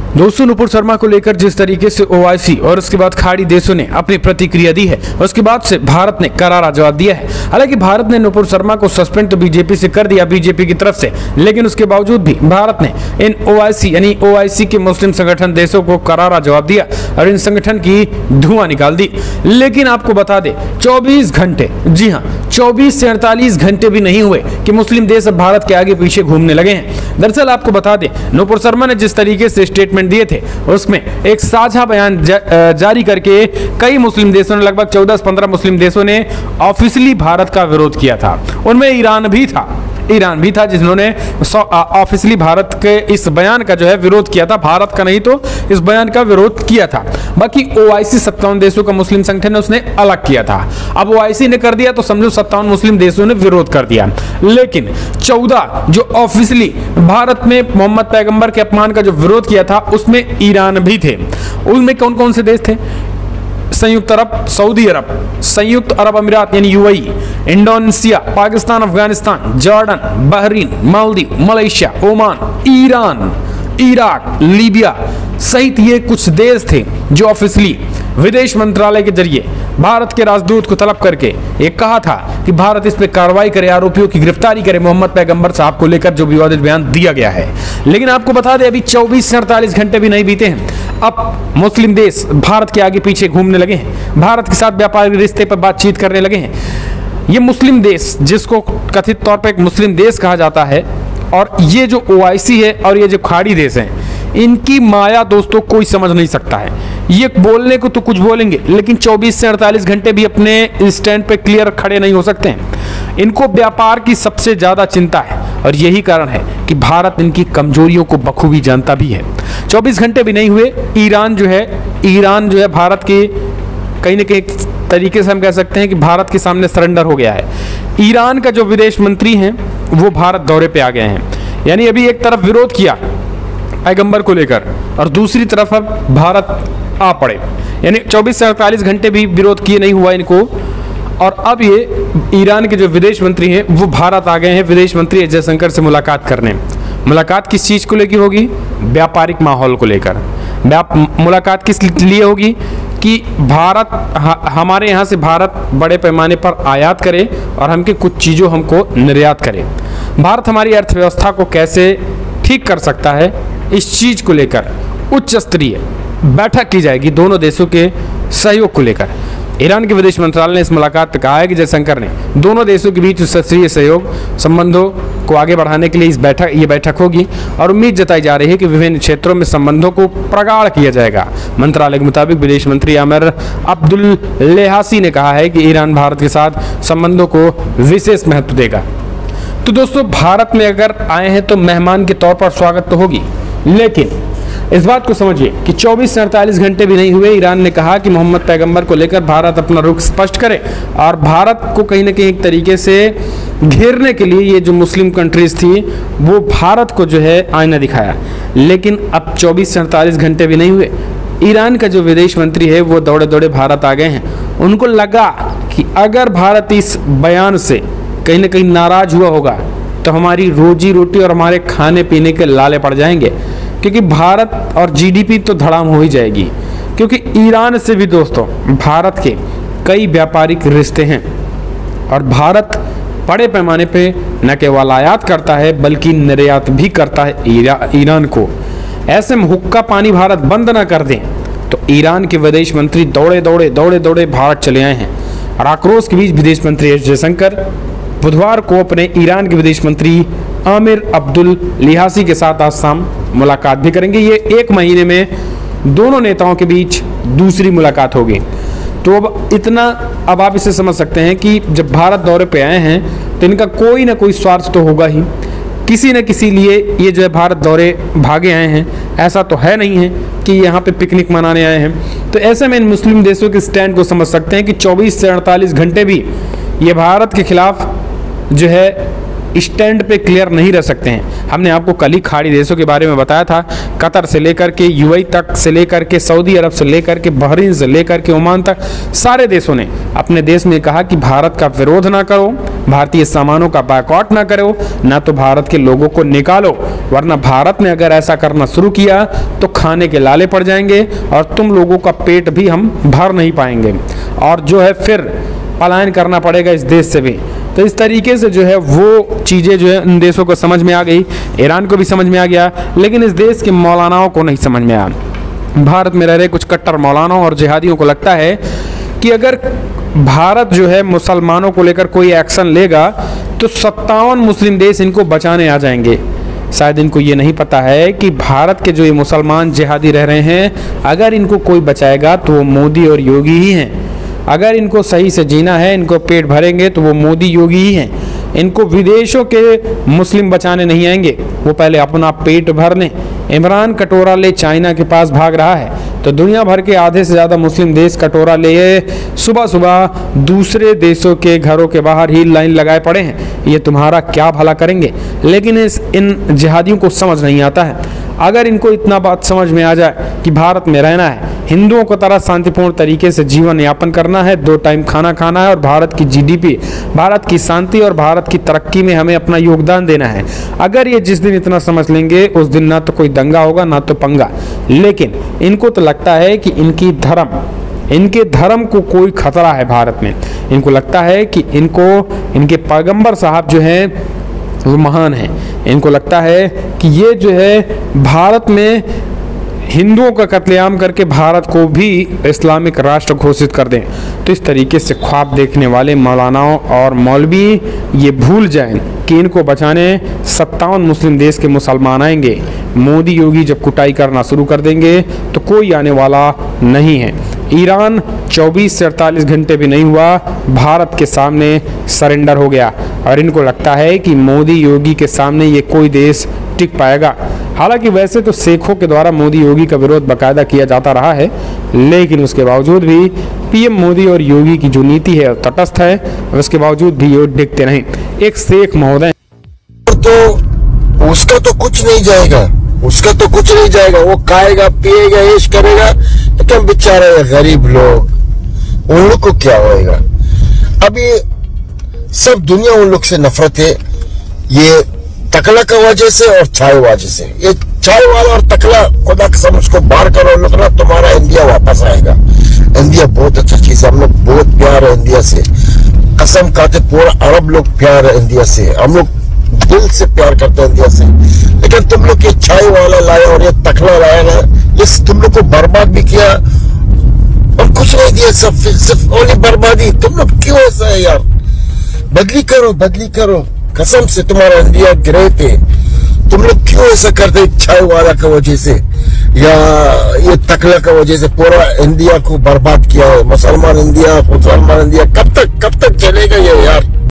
दोस्तों, नुपुर शर्मा को लेकर जिस तरीके से ओआईसी और उसके बाद खाड़ी देशों ने अपनी प्रतिक्रिया दी है, उसके बाद से भारत ने करारा जवाब दिया है। हालांकि भारत ने नुपुर शर्मा को सस्पेंड तो बीजेपी से कर दिया, बीजेपी की तरफ से, लेकिन उसके बावजूद भी भारत ने इन ओआईसी यानी ओआईसी के मुस्लिम संगठन देशों को करारा जवाब दिया और इन संगठन की धुआं निकाल दी। लेकिन आपको बता दें, 24 घंटे, जी हाँ 24 से 48 घंटे भी नहीं हुए कि मुस्लिम देश अब भारत के आगे पीछे घूमने लगे हैं। दरअसल आपको बता दें, नुपुर शर्मा ने जिस तरीके से स्टेटमेंट दिए थे, उसमें एक साझा बयान जारी करके कई मुस्लिम देशों ने, लगभग 14 से 15 मुस्लिम देशों ने ऑफिशियली भारत का विरोध किया था। उनमें ईरान भी था जिन्होंने ऑफिशियली भारत के इस बयान का जो है विरोध किया था। भारत का नहीं तो इस बयान का विरोध किया था। बाकी ओआईसी 57 देशों का मुस्लिम संगठन है, उसने अलग किया था। अब ओआईसी ने कर दिया तो समझो 57 मुस्लिम देशों ने विरोध कर दिया। लेकिन 14 जो ऑफिशियली भारत में मोहम्मद पैगंबर के अपमान का जो विरोध किया था, उसमें ईरान भी थे। उनमें कौन कौन से देश थे? संयुक्त अरब, सऊदी अरब, संयुक्त अरब अमीरात यानी UAE, Indonesia, Pakistan, Afghanistan, Jordan, Bahrain, Maldives, Malaysia, Oman, Iran, Iraq, Libya सहित ये कुछ देश थे जो ऑफिशियली विदेश मंत्रालय के जरिए भारत के राजदूत को तलब करके ये कहा था कि भारत इस पे कार्रवाई करे, आरोपियों की गिरफ्तारी करे, मोहम्मद पैगंबर साहब को लेकर जो विवादित बयान दिया गया है। लेकिन आपको बता दें, अभी 24 से 48 घंटे भी नहीं बीते हैं, अब मुस्लिम देश भारत के आगे पीछे घूमने लगे हैं, भारत के साथ व्यापारिक रिश्ते पर बातचीत करने लगे हैं। ये मुस्लिम देश, जिसको कथित तौर पर एक मुस्लिम देश कहा जाता है, और ये जो ओआईसी है और ये जो खाड़ी देश हैं, इनकी माया दोस्तों कोई समझ नहीं सकता है। ये बोलने को तो कुछ बोलेंगे, लेकिन 24 से 48 घंटे भी अपने स्टैंड पे क्लियर खड़े नहीं हो सकते हैं। इनको व्यापार की सबसे ज़्यादा चिंता है और यही कारण है कि भारत इनकी कमजोरियों को बखूबी जानता भी है। 24 घंटे भी नहीं हुए, ईरान जो है भारत के कहीं ना कहीं तरीके से हम कह सकते हैं कि भारत के सामने सरेंडर हो गया है। ईरान का जो विदेश मंत्री हैं वो भारत दौरे पे आ गए हैं। यानी अभी एक तरफ विरोध किया पैगंबर को लेकर और दूसरी तरफ अब भारत आ पड़े। यानी 24 से 48 घंटे भी विरोध किए नहीं हुआ इनको, और अब ये ईरान के जो विदेश मंत्री हैं वो भारत आ गए हैं विदेश मंत्री एस जयशंकर से मुलाकात करने। मुलाकात किस चीज़ को लेकर होगी? व्यापारिक माहौल को लेकर। मुलाकात किस लिए होगी? कि भारत हमारे यहाँ से भारत बड़े पैमाने पर आयात करे और हमके कुछ चीज़ों हमको निर्यात करे। भारत हमारी अर्थव्यवस्था को कैसे ठीक कर सकता है, इस चीज़ को लेकर उच्च स्तरीय बैठक की जाएगी दोनों देशों के सहयोग को लेकर। ईरान के विदेश मंत्रालय ने इस मुलाकात में कहा है कि जयशंकर ने दोनों देशों के बीच उच्च स्तरीय सहयोग संबंधों को आगे बढ़ाने के लिए ये बैठक होगी और उम्मीद जताई जा रही है कि विभिन्न क्षेत्रों में संबंधों को प्रगाढ़ किया जाएगा। मंत्रालय के मुताबिक विदेश मंत्री आमिर अब्दुल लेहासी ने कहा है कि ईरान भारत के साथ संबंधों को विशेष महत्व देगा। तो दोस्तों, भारत में अगर आए हैं तो मेहमान के तौर पर स्वागत तो होगी, लेकिन इस बात को समझिए कि 24 से 48 घंटे भी नहीं हुए, ईरान ने कहा कि मोहम्मद पैगंबर को लेकर भारत अपना रुख स्पष्ट करे और भारत को कहीं ना कहीं एक तरीके से घेरने के लिए ये जो मुस्लिम कंट्रीज थी वो भारत को जो है आईना दिखाया। लेकिन अब 24 से 48 घंटे भी नहीं हुए, ईरान का जो विदेश मंत्री है वो दौड़े दौड़े भारत आ गए हैं। उनको लगा कि अगर भारत इस बयान से कहीं ना कहीं नाराज हुआ होगा तो हमारी रोजी रोटी और हमारे खाने पीने के लाले पड़ जाएंगे, क्योंकि भारत और जीडीपी तो धड़ाम हो ही जाएगी। क्योंकि ईरान से भी दोस्तों भारत के कई व्यापारिक रिश्ते हैं और भारत बड़े पैमाने पे न केवल आयात करता है बल्कि निर्यात भी करता है ईरान को। ऐसे में हुक्का पानी भारत बंद ना कर दें तो ईरान के विदेश मंत्री दौड़े दौड़े भारत चले आए हैं। और आक्रोश के बीच विदेश मंत्री एस जयशंकर बुधवार को अपने ईरान के विदेश मंत्री आमिर अब्दुल लिहासी के साथ आज शाम मुलाकात भी करेंगे। ये 1 महीने में दोनों नेताओं के बीच दूसरी मुलाकात होगी। तो अब आप इसे समझ सकते हैं कि जब भारत दौरे पे आए हैं तो इनका कोई ना कोई स्वार्थ तो होगा ही, किसी न किसी लिए ये जो है भारत दौरे भागे आए हैं। ऐसा तो है नहीं है कि यहाँ पे पिकनिक मनाने आए हैं। तो ऐसे में इन मुस्लिम देशों के स्टैंड को समझ सकते हैं कि 24 से 48 घंटे भी ये भारत के खिलाफ जो है स्टैंड पे क्लियर नहीं रह सकते हैं। हमने आपको कल ही खाड़ी देशों के बारे में बताया था, कतर से लेकर के यूएई तक से लेकर के सऊदी अरब से लेकर के बहरीन से लेकर के ओमान तक सारे देशों ने अपने देश में कहा कि भारत का विरोध ना करो, भारतीय सामानों का बायकॉट ना करो, ना तो भारत के लोगों को निकालो, वरना भारत ने अगर ऐसा करना शुरू किया तो खाने के लाले पड़ जाएंगे और तुम लोगों का पेट भी हम भर नहीं पाएंगे और जो है फिर पलायन करना पड़ेगा इस देश से भी। तो इस तरीके से जो है वो चीज़ें जो है उन देशों को समझ में आ गई, ईरान को भी समझ में आ गया, लेकिन इस देश के मौलानाओं को नहीं समझ में आया। भारत में रह रहे कुछ कट्टर मौलानाओं और जिहादियों को लगता है कि अगर भारत जो है मुसलमानों को लेकर कोई एक्शन लेगा तो 57 मुस्लिम देश इनको बचाने आ जाएंगे। शायद इनको ये नहीं पता है कि भारत के जो ये मुसलमान जिहादी रह रहे हैं, अगर इनको कोई बचाएगा तो वो मोदी और योगी ही हैं। अगर इनको सही से जीना है, इनको पेट भरेंगे तो वो मोदी योगी ही हैं। इनको विदेशों के मुस्लिम बचाने नहीं आएंगे, वो पहले अपना पेट भर लें। इमरान कटोरा ले चाइना के पास भाग रहा है तो दुनिया भर के आधे से ज़्यादा मुस्लिम देश कटोरा ले सुबह सुबह दूसरे देशों के घरों के बाहर ही लाइन लगाए पड़े हैं। ये तुम्हारा क्या भला करेंगे, लेकिन इन जिहादियों को समझ नहीं आता है। अगर इनको इतना बात समझ में आ जाए कि भारत में रहना है, हिंदुओं को तरह शांतिपूर्ण तरीके से जीवन यापन करना है, 2 टाइम खाना खाना है और भारत की जीडीपी, भारत की शांति और भारत की तरक्की में हमें अपना योगदान देना है, अगर ये जिस दिन इतना समझ लेंगे उस दिन ना तो कोई दंगा होगा ना तो पंगा। लेकिन इनको तो लगता है कि इनके धर्म को कोई खतरा है भारत में। इनको लगता है कि इनके पैगंबर साहब जो हैं वो महान है। इनको लगता है कि ये जो है भारत में हिंदुओं का कत्लेआम करके भारत को भी इस्लामिक राष्ट्र घोषित कर दें। तो इस तरीके से ख्वाब देखने वाले मौलानाओं और मौलवी ये भूल जाएं कि इनको बचाने 57 मुस्लिम देश के मुसलमान आएंगे। मोदी योगी जब कुटाई करना शुरू कर देंगे तो कोई आने वाला नहीं है। ईरान 24 से 48 घंटे भी नहीं हुआ, भारत के सामने सरेंडर हो गया और इनको लगता है कि मोदी योगी के सामने ये कोई देश टिक पाएगा। हालांकि वैसे तो सिखों के द्वारा मोदी योगी का विरोध बाकायदा किया जाता रहा है, लेकिन उसके बावजूद भी पीएम मोदी और योगी की जो नीति है तटस्थ है, उसके बावजूद भी ये टिकते नहीं। एक शेख महोदय तो उसका तो कुछ नहीं जाएगा, वो खाएगा पिएगा ऐश करेगा, लेकिन बेचारे गरीब लोग उन लोग को क्या होएगा। अभी सब दुनिया उन लोग से नफरत है, ये तकला का वजह से और चाय वजह से। ये चाय वाला और तकला खुदा कसम उसको बाहर करो लोग ना, तुम्हारा इंडिया वापस आएगा। इंडिया बहुत अच्छा चीज है, हम लोग बहुत प्यार है इंडिया से, कसम खाते पूरा अरब लोग प्यार है इंडिया से, हम लोग दिल से प्यार करते हैं इंडिया से। लेकिन तुम लोग ये चाय वाला लाया और ये तकला लाया ना, ये तुम लोग को बर्बाद भी किया और कुछ नहीं दिया, सिर्फ ओनली बर्बादी। तुम लोग क्यों ऐसा है यार, बदली करो कसम से, तुम्हारा इंडिया गिरे थे, तुम लोग क्यों ऐसा करते चाय वाला का वजह से या ये तकला का वजह से पूरा इंडिया को बर्बाद किया है। मुसलमान इंडिया कब तक चलेगा ये यार।